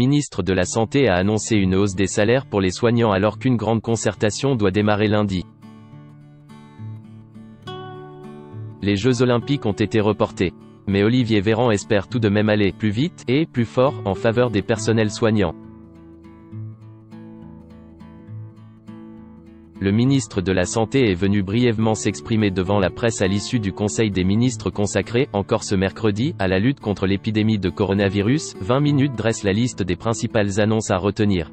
ministre de la Santé a annoncé une hausse des salaires pour les soignants alors qu'une grande concertation doit démarrer lundi. Les Jeux Olympiques ont été reportés. Mais Olivier Véran espère tout de même aller plus vite et plus fort en faveur des personnels soignants. Le ministre de la Santé est venu brièvement s'exprimer devant la presse à l'issue du Conseil des ministres consacré, encore ce mercredi, à la lutte contre l'épidémie de coronavirus. 20 minutes dresse la liste des principales annonces à retenir.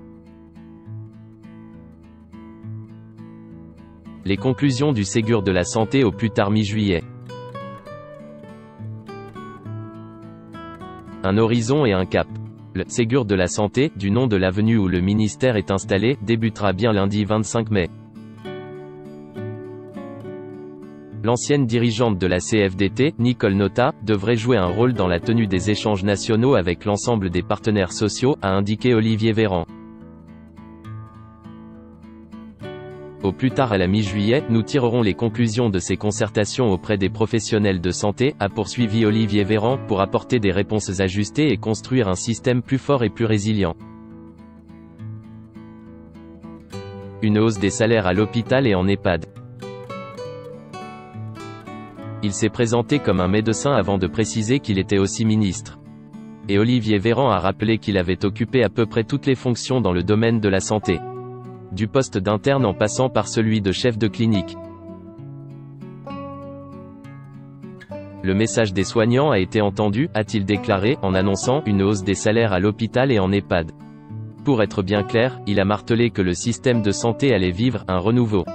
Les conclusions du Ségur de la Santé au plus tard mi-juillet. Un horizon et un cap. Le Ségur de la Santé, du nom de l'avenue où le ministère est installé, débutera bien lundi 25 mai. L'ancienne dirigeante de la CFDT, Nicole Notat, devrait jouer un rôle dans la tenue des échanges nationaux avec l'ensemble des partenaires sociaux, a indiqué Olivier Véran. Au plus tard à la mi-juillet, nous tirerons les conclusions de ces concertations auprès des professionnels de santé, a poursuivi Olivier Véran, pour apporter des réponses ajustées et construire un système plus fort et plus résilient. Une hausse des salaires à l'hôpital et en EHPAD. Il s'est présenté comme un médecin avant de préciser qu'il était aussi ministre. Et Olivier Véran a rappelé qu'il avait occupé à peu près toutes les fonctions dans le domaine de la santé. Du poste d'interne en passant par celui de chef de clinique. Le message des soignants a été entendu, a-t-il déclaré, en annonçant une hausse des salaires à l'hôpital et en EHPAD. Pour être bien clair, il a martelé que le système de santé allait vivre un renouveau.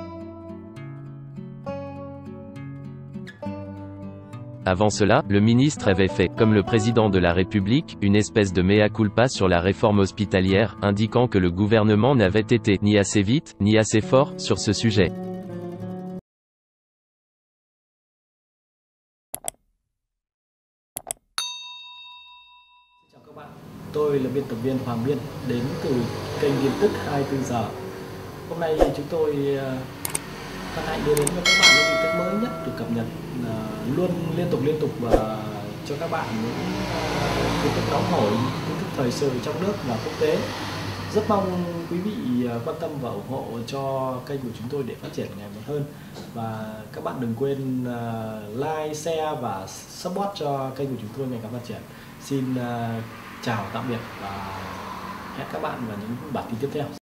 Avant cela, le ministre avait fait, comme le président de la République, une espèce de mea culpa sur la réforme hospitalière, indiquant que le gouvernement n'avait été ni assez vite, ni assez fort, sur ce sujet. Chào các bạn, tôi là biên tập viên Hoàng Biên, đến từ kênh tin tức 24 giờ. Hôm nay chúng tôi hân hạnh đưa đến cho các bạn những tin tức mới nhất được cập nhật luôn liên tục và cho các bạn những tin tức nóng hổi, tin tức thời sự trong nước và quốc tế. Rất mong quý vị quan tâm và ủng hộ cho kênh của chúng tôi để phát triển ngày một hơn. Và các bạn đừng quên like, share và support cho kênh của chúng tôi ngày càng phát triển. Xin chào tạm biệt và hẹn các bạn vào những bản tin tiếp theo.